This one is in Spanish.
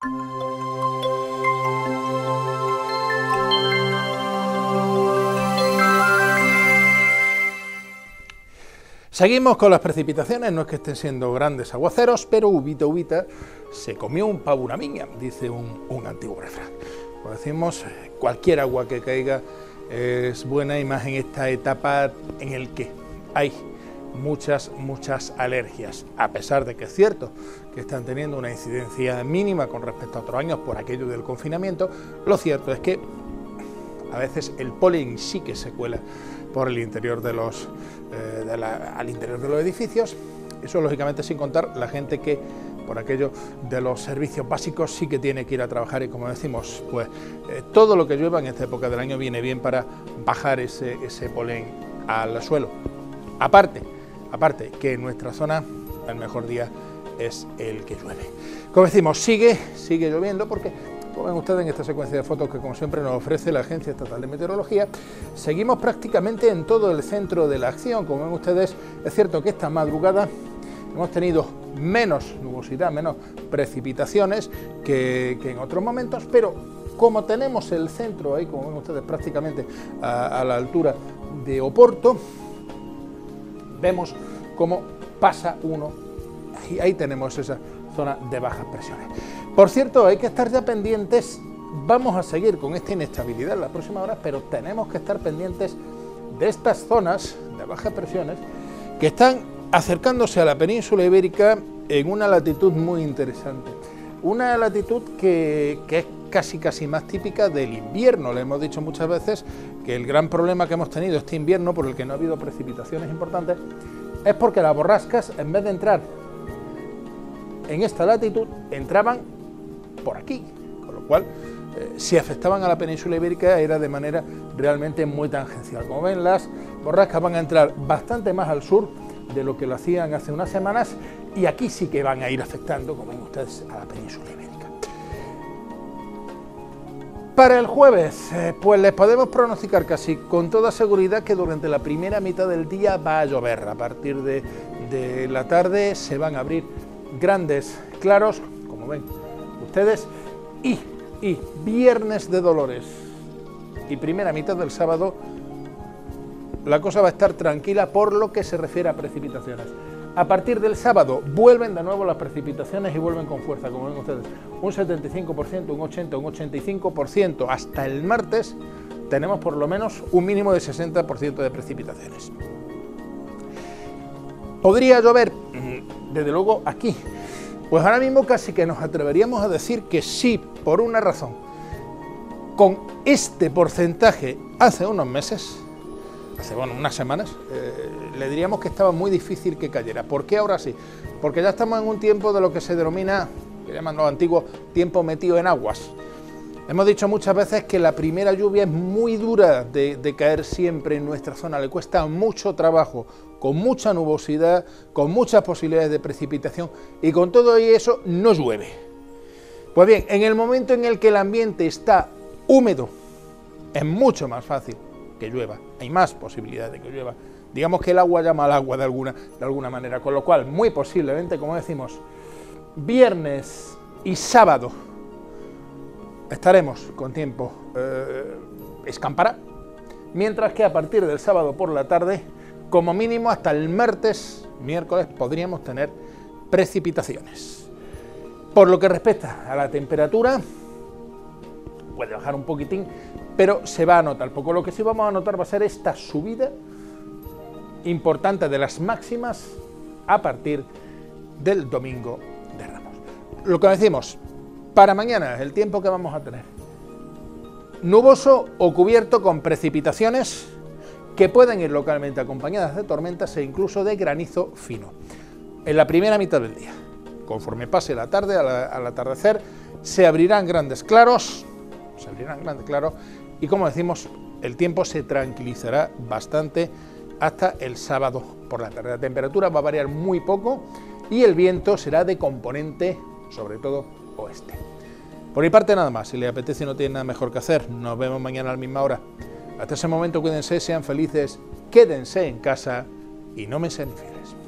Seguimos con las precipitaciones, no es que estén siendo grandes aguaceros, pero ubita, ubita, se comió un pavo una miña, dice un antiguo refrán. Como decimos, cualquier agua que caiga es buena, y más en esta etapa en el que hay muchas alergias, a pesar de que es cierto que están teniendo una incidencia mínima con respecto a otros años por aquello del confinamiento. Lo cierto es que a veces el polen sí que se cuela por el interior de los al interior de los edificios. Eso lógicamente sin contar la gente que por aquello de los servicios básicos sí que tiene que ir a trabajar, y como decimos, pues todo lo que llueva en esta época del año viene bien para bajar ese polen al suelo. Aparte que en nuestra zona el mejor día es el que llueve. Como decimos, sigue lloviendo, porque como ven ustedes en esta secuencia de fotos que como siempre nos ofrece la Agencia Estatal de Meteorología, seguimos prácticamente en todo el centro de la acción. Como ven ustedes, es cierto que esta madrugada hemos tenido menos nubosidad, menos precipitaciones que en otros momentos, pero como tenemos el centro ahí, como ven ustedes, prácticamente a la altura de Oporto, vemos cómo pasa uno, y ahí tenemos esa zona de bajas presiones. Por cierto, hay que estar ya pendientes, vamos a seguir con esta inestabilidad en las próximas horas, pero tenemos que estar pendientes de estas zonas de bajas presiones que están acercándose a la península ibérica en una latitud muy interesante. Una latitud que es casi más típica del invierno. Le hemos dicho muchas veces que el gran problema que hemos tenido este invierno, por el que no ha habido precipitaciones importantes, es porque las borrascas, en vez de entrar en esta latitud, entraban por aquí, con lo cual si afectaban a la península ibérica era de manera realmente muy tangencial. Como ven, las borrascas van a entrar bastante más al sur de lo que lo hacían hace unas semanas, y aquí sí que van a ir afectando, como ven ustedes, a la península ibérica. Para el jueves, pues les podemos pronosticar casi con toda seguridad que durante la primera mitad del día va a llover. A partir de la tarde se van a abrir grandes claros, como ven ustedes, y viernes de Dolores y primera mitad del sábado la cosa va a estar tranquila por lo que se refiere a precipitaciones. A partir del sábado vuelven de nuevo las precipitaciones y vuelven con fuerza, como ven ustedes, un 75%, un 80%, un 85%. Hasta el martes tenemos por lo menos un mínimo de 60% de precipitaciones. ¿Podría llover? Desde luego aquí. Pues ahora mismo casi que nos atreveríamos a decir que sí, por una razón. Con este porcentaje hace unos meses, unas semanas, le diríamos que estaba muy difícil que cayera. ¿Por qué ahora sí? Porque ya estamos en un tiempo de lo que se denomina, que llaman los antiguos, tiempo metido en aguas. Hemos dicho muchas veces que la primera lluvia es muy dura de caer siempre en nuestra zona, le cuesta mucho trabajo, con mucha nubosidad, con muchas posibilidades de precipitación, y con todo eso no llueve. Pues bien, en el momento en el que el ambiente está húmedo, es mucho más fácil que llueva, hay más posibilidades de que llueva. Digamos que el agua llama al agua de alguna manera, con lo cual muy posiblemente, como decimos, viernes y sábado estaremos con tiempo escampará, mientras que a partir del sábado por la tarde, como mínimo hasta el miércoles, podríamos tener precipitaciones. Por lo que respecta a la temperatura, puede bajar un poquitín, pero se va a notar poco. Lo que sí vamos a notar va a ser esta subida importante de las máximas a partir del domingo de Ramos. Lo que decimos, para mañana el tiempo que vamos a tener: nuboso o cubierto con precipitaciones que pueden ir localmente acompañadas de tormentas e incluso de granizo fino en la primera mitad del día. Conforme pase la tarde, al atardecer, se abrirán grandes claros, y como decimos, el tiempo se tranquilizará bastante hasta el sábado por la tarde. La temperatura va a variar muy poco y el viento será de componente, sobre todo, oeste. Por mi parte nada más. Si les apetece y no tienen nada mejor que hacer, nos vemos mañana a la misma hora. Hasta ese momento cuídense, sean felices, quédense en casa y no me sean infieles.